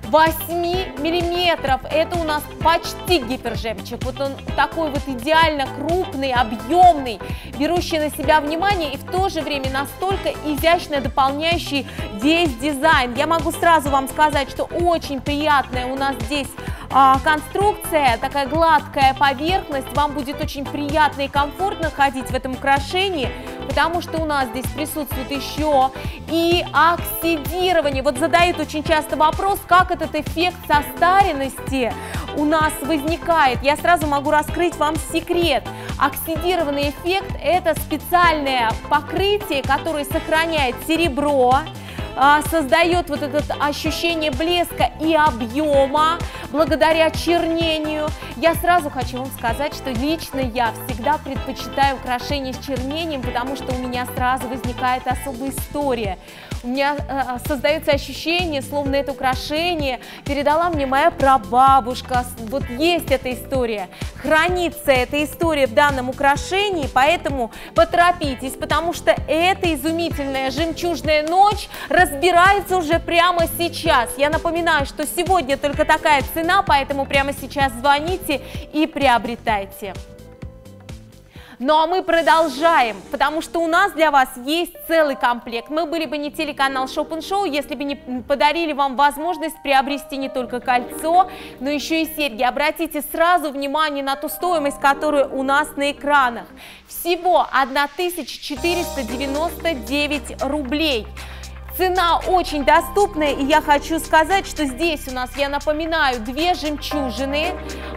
8 миллиметров. Это у нас почти гипержемчуг. Вот он такой вот идеально крупный, объемный, берущий на себя внимание и в то же время настолько изящно дополняющий весь дизайн. Я могу сразу вам сказать, что очень приятная у нас здесь конструкция, такая гладкая поверхность. Вам будет очень приятно и комфортно ходить в этом украшении, потому что у нас здесь присутствует еще и оксидирование. Вот задают очень часто вопрос, как этот эффект состаренности у нас возникает. Я сразу могу раскрыть вам секрет. Оксидированный эффект – это специальное покрытие, которое сохраняет серебро, создает вот это ощущение блеска и объема благодаря чернению. Я сразу хочу вам сказать, что лично я всегда предпочитаю украшения с чернением, потому что у меня сразу возникает особая история. У меня создается ощущение, словно это украшение передала мне моя прабабушка. Вот есть эта история, хранится эта история в данном украшении, поэтому поторопитесь, потому что эта изумительная жемчужная ночь разбирается уже прямо сейчас. Я напоминаю, что сегодня только такая цена, поэтому прямо сейчас звоните и приобретайте. Ну а мы продолжаем, потому что у нас для вас есть целый комплект. Мы были бы не телеканал Шопен-шоу, если бы не подарили вам возможность приобрести не только кольцо, но еще и серьги. Обратите сразу внимание на ту стоимость, которая у нас на экранах. Всего 1499 рублей. Цена очень доступная, и я хочу сказать, что здесь у нас, я напоминаю, две жемчужины.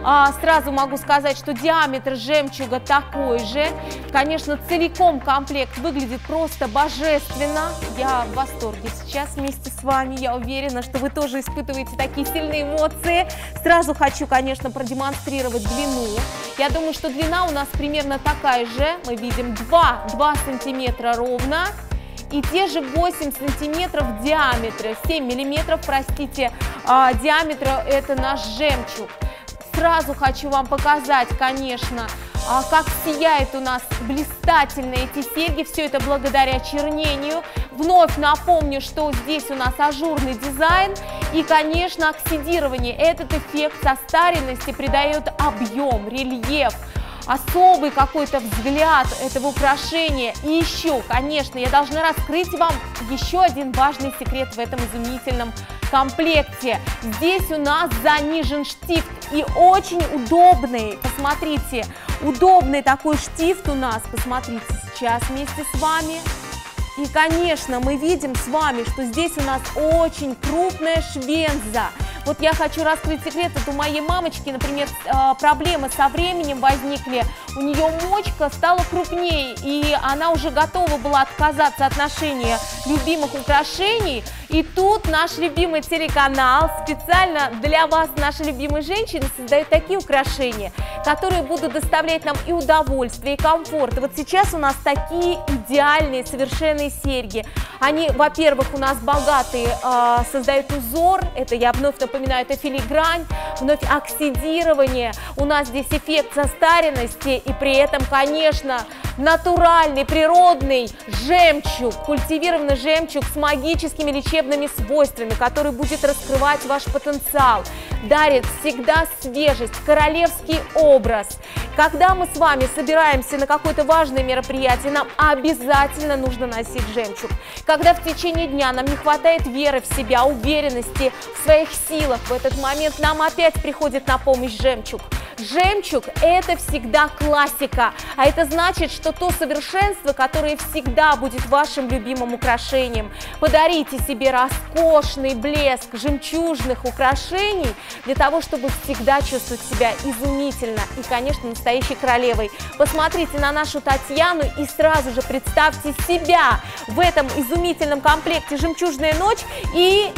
Сразу могу сказать, что диаметр жемчуга такой же. Конечно, целиком комплект выглядит просто божественно. Я в восторге сейчас вместе с вами. Я уверена, что вы тоже испытываете такие сильные эмоции. Сразу хочу, конечно, продемонстрировать длину. Я думаю, что длина у нас примерно такая же. Мы видим 2 сантиметра ровно. И те же 8 сантиметров диаметра, 7 миллиметров, простите, диаметра – это наш жемчуг. Сразу хочу вам показать, конечно, как сияет у нас блистательно эти серьги, все это благодаря чернению. Вновь напомню, что здесь у нас ажурный дизайн и, конечно, оксидирование. Этот эффект состаренности придает объем, рельеф, особый какой-то взгляд этого украшения. И еще, конечно, я должна раскрыть вам еще один важный секрет в этом изумительном комплекте. Здесь у нас занижен штифт и очень удобный, посмотрите, удобный такой штифт у нас, посмотрите сейчас вместе с вами. И, конечно, мы видим с вами, что здесь у нас очень крупная швенза. Вот я хочу раскрыть секрет, это у моей мамочки, например, проблемы со временем возникли, у нее мочка стала крупнее, и она уже готова была отказаться от ношения любимых украшений. И тут наш любимый телеканал специально для вас, наши любимые женщины, создает такие украшения, которые будут доставлять нам и удовольствие, и комфорт. И вот сейчас у нас такие идеальные, совершенные серьги. Они, во-первых, у нас богатые, создают узор, это я вновь напоминаю, это филигрань, вновь оксидирование, у нас здесь эффект состаренности и при этом, конечно, натуральный, природный жемчуг, культивированный жемчуг с магическими лечебными свойствами, который будет раскрывать ваш потенциал, дарит всегда свежесть, королевский образ. Когда мы с вами собираемся на какое-то важное мероприятие, нам обязательно нужно носить жемчуг. Когда в течение дня нам не хватает веры в себя, уверенности в своих силах, в этот момент нам опять приходит на помощь жемчуг. Жемчуг – это всегда классика, а это значит, что то совершенство, которое всегда будет вашим любимым украшением. Подарите себе роскошный блеск жемчужных украшений для того, чтобы всегда чувствовать себя изумительно и, конечно, настоящей королевой. Посмотрите на нашу Татьяну и сразу же представьте себя в этом изумительном комплекте «Жемчужная ночь» и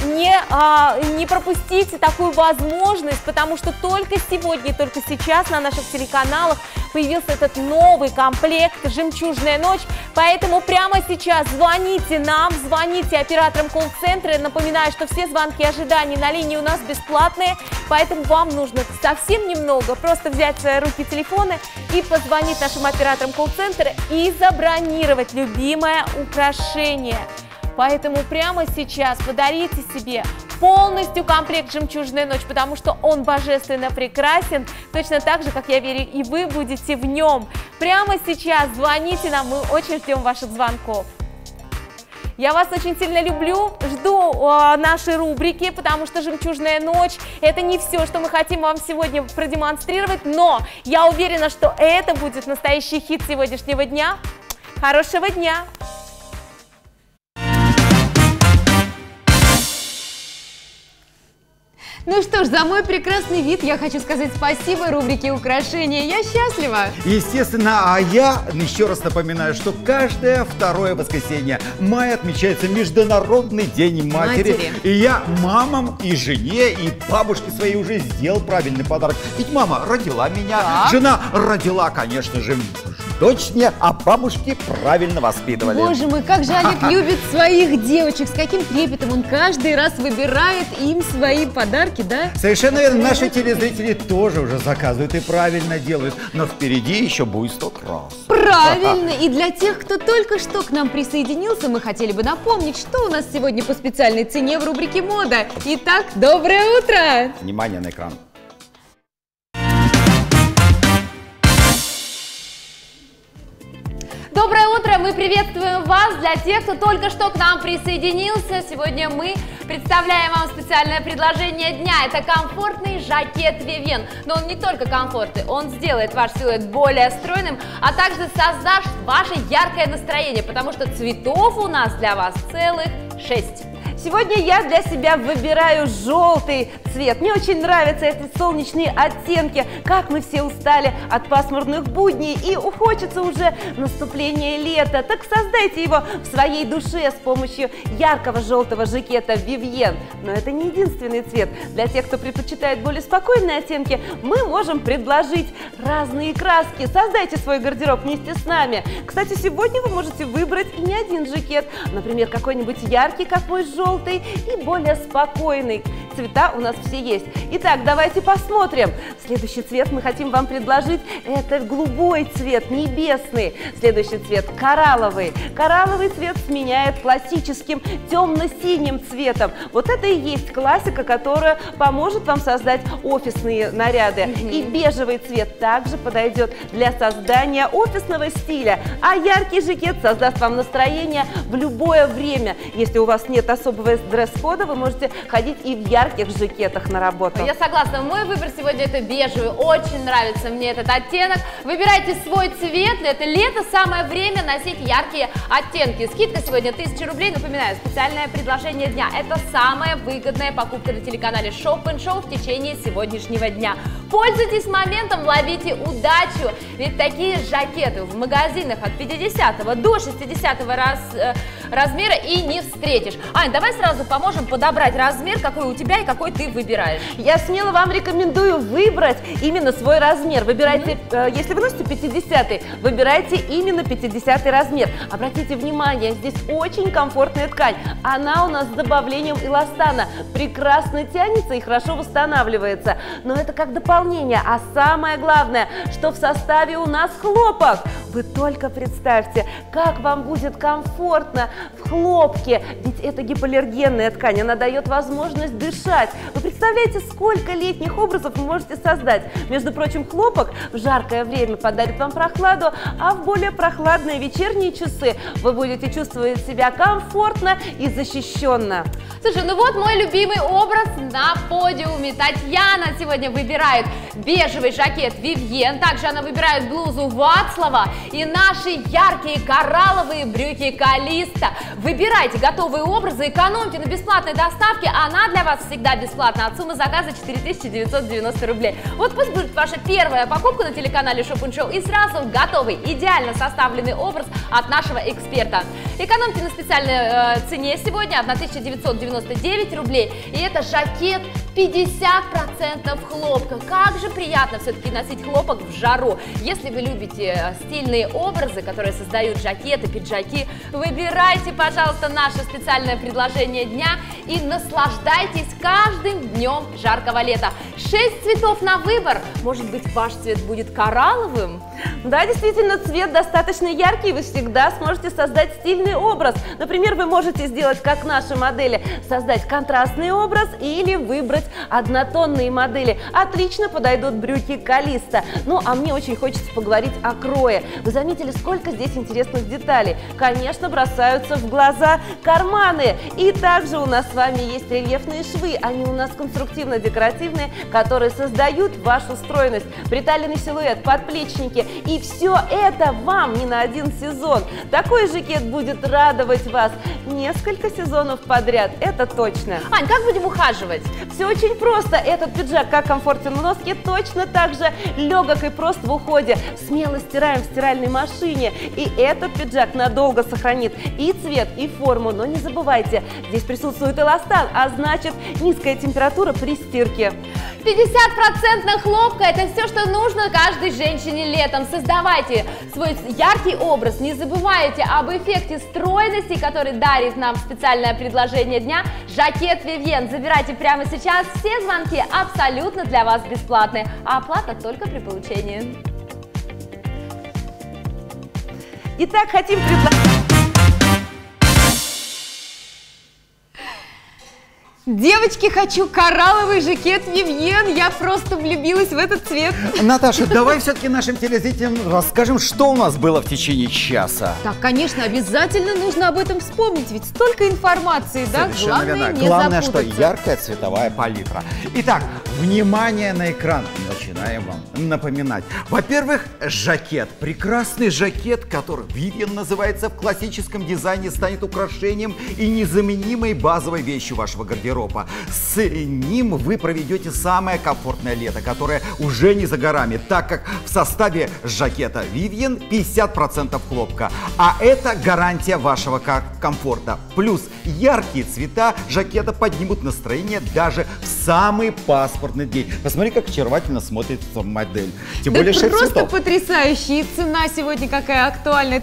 не пропустите такую возможность, потому что только сегодня, только сейчас на наших телеканалах появился этот новый комплект «Жемчужная ночь», поэтому прямо сейчас звоните нам, звоните операторам колл-центра. Напоминаю, что все звонки ожидания на линии у нас бесплатные, поэтому вам нужно совсем немного, просто взять в свои руки телефоны и позвонить нашим операторам колл-центра и забронировать любимое украшение. Поэтому прямо сейчас подарите себе полностью комплект «Жемчужная ночь», потому что он божественно прекрасен, точно так же, как я верю, и вы будете в нем. Прямо сейчас звоните нам, мы очень ждем ваших звонков. Я вас очень сильно люблю, жду нашей рубрики, потому что «Жемчужная ночь» – это не все, что мы хотим вам сегодня продемонстрировать, но я уверена, что это будет настоящий хит сегодняшнего дня. Хорошего дня! Ну что ж, за мой прекрасный вид я хочу сказать спасибо рубрике «Украшения». Я счастлива. Естественно, а я еще раз напоминаю, что каждое второе воскресенье мая отмечается Международный день матери. И я мамам и жене, и бабушке своей уже сделал правильный подарок. Ведь мама родила меня, жена родила, конечно же, дочь мне, а бабушки правильно воспитывали. Боже мой, как же Олег любит своих девочек, с каким трепетом он каждый раз выбирает им свои подарки, да? Совершенно верно, наши телезрители тоже уже заказывают и правильно делают, но впереди еще будет 100 раз. Правильно, и для тех, кто только что к нам присоединился, мы хотели бы напомнить, что у нас сегодня по специальной цене в рубрике «Мода». Итак, доброе утро! Внимание на экран. Доброе утро! Мы приветствуем вас. Для тех, кто только что к нам присоединился, сегодня мы представляем вам специальное предложение дня. Это комфортный жакет Vivienne. Но он не только комфортный, он сделает ваш силуэт более стройным, а также создаст ваше яркое настроение, потому что цветов у нас для вас целых 6. Сегодня я для себя выбираю желтый цвет. Мне очень нравятся эти солнечные оттенки, как мы все устали от пасмурных будней и хочется уже наступления лета. Так создайте его в своей душе с помощью яркого желтого жакета Vivienne. Но это не единственный цвет. Для тех, кто предпочитает более спокойные оттенки, мы можем предложить разные краски. Создайте свой гардероб вместе с нами. Кстати, сегодня вы можете выбрать и не один жакет. Например, какой-нибудь яркий, как мой желтый, и более спокойный. Цвета у нас все есть. Итак, давайте посмотрим. Следующий цвет мы хотим вам предложить. Это голубой цвет, небесный. Следующий цвет коралловый. Коралловый цвет сменяет классическим темно-синим цветом. Вот это и есть классика, которая поможет вам создать офисные наряды. И бежевый цвет также подойдет для создания офисного стиля. А яркий жакет создаст вам настроение в любое время. Если у вас нет особого дресс-кода, вы можете ходить и в ярких жакетах на работу. Я согласна, мой выбор сегодня это бежевый, очень нравится мне этот оттенок. Выбирайте свой цвет, это лето, самое время носить яркие оттенки. Скидка сегодня 1000 рублей, напоминаю, специальное предложение дня. Это самая выгодная покупка на телеканале Shop & Show в течение сегодняшнего дня. Пользуйтесь моментом, ловите удачу, ведь такие жакеты в магазинах от 50 до 60 размера и не встретишь. Ань, давай сразу поможем подобрать размер, какой у тебя и какой ты выбираешь. Я смело вам рекомендую выбрать именно свой размер. Выбирайте, если вы носите 50-й, выбирайте именно 50-й размер. Обратите внимание, здесь очень комфортная ткань. Она у нас с добавлением эластана. Прекрасно тянется и хорошо восстанавливается. Но это как дополнение. А самое главное, что в составе у нас хлопок. Вы только представьте, как вам будет комфортно в хлопке. Ведь это гипоаллергенная ткань, она дает возможность дышать. Вы представляете, сколько летних образов вы можете создать? Между прочим, хлопок в жаркое время подарит вам прохладу, а в более прохладные вечерние часы вы будете чувствовать себя комфортно и защищенно. Слушай, ну вот мой любимый образ на подиуме. Татьяна сегодня выбирает бежевый жакет Vivienne, также она выбирает блузу Вацлава и наши яркие коралловые брюки Калиста. Выбирайте готовые образы, экономьте на бесплатной доставке, она для вас всегда бесплатна от суммы заказа 4990 рублей. Вот пусть будет ваша первая покупка на телеканале Shop & Show и сразу готовый, идеально составленный образ от нашего эксперта. Экономьте на специальной цене сегодня 1999 рублей. И это жакет 50% хлопка. Как же приятно все-таки носить хлопок в жару. Если вы любите стильные образы, которые создают жакеты, пиджаки, выбирайте, пожалуйста, наше специальное предложение дня и наслаждайтесь каждым днем жаркого лета. 6 цветов на выбор. Может быть, ваш цвет будет коралловым? Да, действительно, цвет достаточно яркий, вы всегда сможете создать стильный образ. Например, вы можете сделать, как наши модели, создать контрастный образ или выбрать однотонные модели. Отлично подойдут брюки Калиста. Ну, а мне очень хочется поговорить о крое. Вы заметили, сколько здесь интересных деталей? Конечно, бросаются в глаза карманы. И также у нас с вами есть рельефные швы. Они у нас конструктивно-декоративные, которые создают вашу стройность. Приталенный силуэт, подплечники. И все это вам не на один сезон. Такой жакет будет радовать вас несколько сезонов подряд, это точно. Ань, как будем ухаживать? Все очень просто. Этот пиджак как комфортен в носке, точно так же легок и прост в уходе. Смело стираем в стиральной машине. И этот пиджак надолго сохранит и цвет, и форму. Но не забывайте, здесь присутствует эластан, а значит низкая температура при стирке. 50% хлопка – это все, что нужно каждой женщине летом. Создавайте свой яркий образ, не забывайте об эффекте стройности, который дарит нам специальное предложение дня – жакет Vivienne. Забирайте прямо сейчас, все звонки абсолютно для вас бесплатные, а оплата только при получении. Итак, хотим предложить... Девочки, хочу коралловый жакет Vivienne. Я просто влюбилась в этот цвет. Наташа, давай все-таки нашим телезрителям расскажем, что у нас было в течение часа. Так, конечно, обязательно нужно об этом вспомнить, ведь столько информации, да? Совершенно верно. Не Главное, что запутаться. яркая цветовая палитра. Итак, внимание на экран. Начинаем вам напоминать. Во-первых, жакет. Прекрасный жакет, который Vivienne называется в классическом дизайне, станет украшением и незаменимой базовой вещью вашего гардероба. С ним вы проведете самое комфортное лето, которое уже не за горами, так как в составе жакета Vivienne 50% хлопка, а это гарантия вашего комфорта. Плюс яркие цвета жакета поднимут настроение даже в самый пасмурный день. Посмотри, как очаровательно смотрится модель. Тем более 6 просто цветов. потрясающе. И цена сегодня какая актуальная.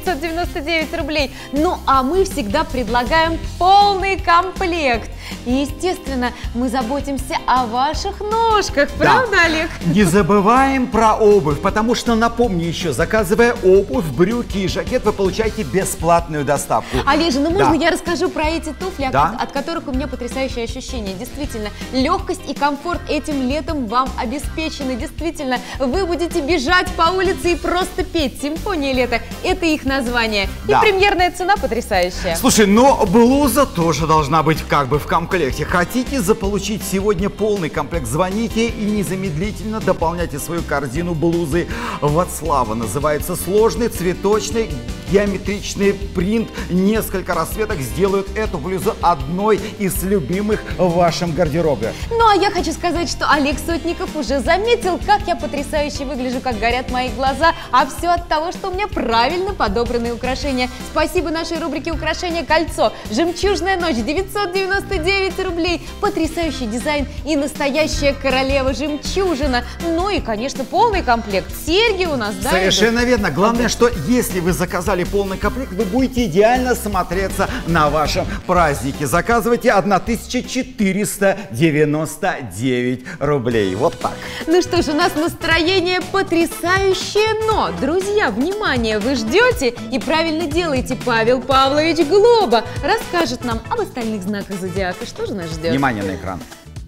1999 рублей. Ну, а мы всегда предлагаем полный комплект. И, естественно, мы заботимся о ваших ножках. Правда, Да. Олег? Не забываем про обувь, потому что, напомню еще, заказывая обувь, брюки и жакет, вы получаете бесплатную доставку. Олежа, ну можно Да. я расскажу про эти туфли, Да. от которых у меня потрясающее ощущение. Действительно, легкость и комфорт этим летом вам обеспечены. Действительно, вы будете бежать по улице и просто петь. Симфония лета – это их название. Да. И премьерная цена потрясающая. Слушай, но блуза тоже должна быть как бы в комплекте. Хотите заполучить сегодня полный комплект? Звоните и незамедлительно дополняйте свою корзину блузы. Вацлава называется сложный, цветочный, геометричный принт. Несколько расцветок сделают эту блузу одной из любимых в вашем гардеробе. Ну, а я хочу сказать, что Олег Сотников уже заметил, как я потрясающе выгляжу, как горят мои глаза, а все от того, что у меня правильно подобранные украшения. Спасибо нашей рубрике «Украшения кольцо». Жемчужная ночь, 999 рублей. Потрясающий дизайн и настоящая королева жемчужина. Ну и, конечно, полный комплект. Серьги у нас, да? Совершенно верно. Главное, что если вы заказали полный комплект, вы будете идеально смотреться на вашем празднике. Заказывайте 1499 рублей. Вот так. Ну что ж, у нас настроение потрясающее, но, друзья, внимание, вы ждете и правильно делаете. Павел Павлович Глоба расскажет нам об остальных знаках зодиака. Что же нас ждет? Внимание на экран.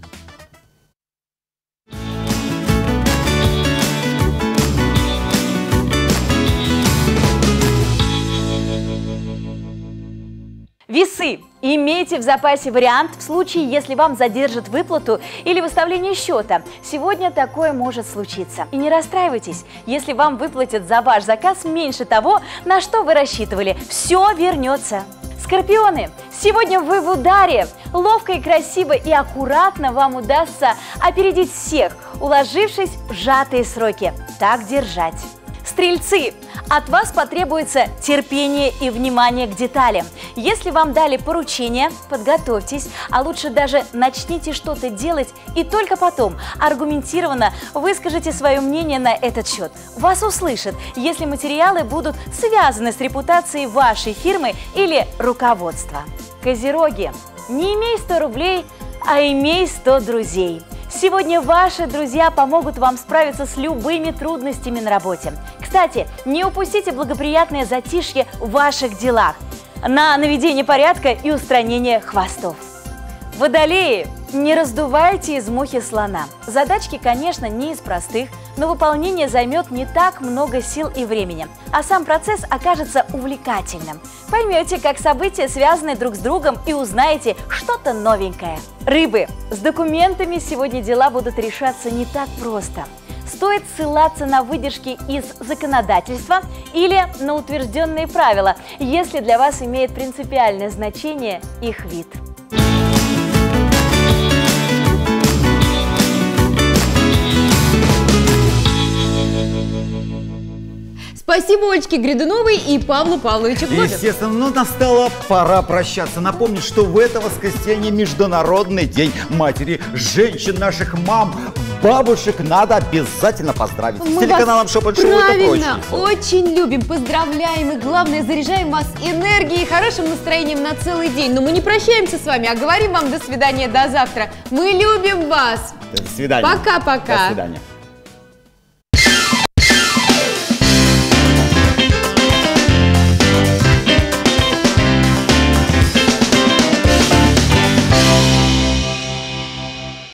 Весы. Имейте в запасе вариант в случае, если вам задержат выплату или выставление счета. Сегодня такое может случиться. И не расстраивайтесь, если вам выплатят за ваш заказ меньше того, на что вы рассчитывали. Все вернется. Скорпионы, сегодня вы в ударе. Ловко и красиво и аккуратно вам удастся опередить всех, уложившись в сжатые сроки. Так держать. Стрельцы, От вас потребуется терпение и внимание к деталям. Если вам дали поручение, подготовьтесь, а лучше даже начните что-то делать и только потом аргументированно выскажите свое мнение на этот счет. Вас услышат, если материалы будут связаны с репутацией вашей фирмы или руководства. Козероги, не имей 100 рублей, а имей 100 друзей. Сегодня ваши друзья помогут вам справиться с любыми трудностями на работе. Кстати, не упустите благоприятное затишье в ваших делах на наведение порядка и устранение хвостов. Водолеи, не раздувайте из мухи слона. Задачки, конечно, не из простых, но выполнение займет не так много сил и времени, а сам процесс окажется увлекательным. Поймете, как события связаны друг с другом и узнаете что-то новенькое. Рыбы, с документами сегодня дела будут решаться не так просто. Стоит ссылаться на выдержки из законодательства или на утвержденные правила, если для вас имеет принципиальное значение их вид. Спасибо Олечке Гридуновой и Павлу Павловичу Глобе. Естественно, но настала пора прощаться. Напомню, что в это воскресенье Международный день матери, женщин, наших мам, бабушек надо обязательно поздравить. С телеканалом Шопен Шоу это Правильно, прочее. очень любим, поздравляем и, главное, заряжаем вас энергией и хорошим настроением на целый день. Но мы не прощаемся с вами, а говорим вам до свидания, до завтра. Мы любим вас. До свидания. Пока-пока. До свидания.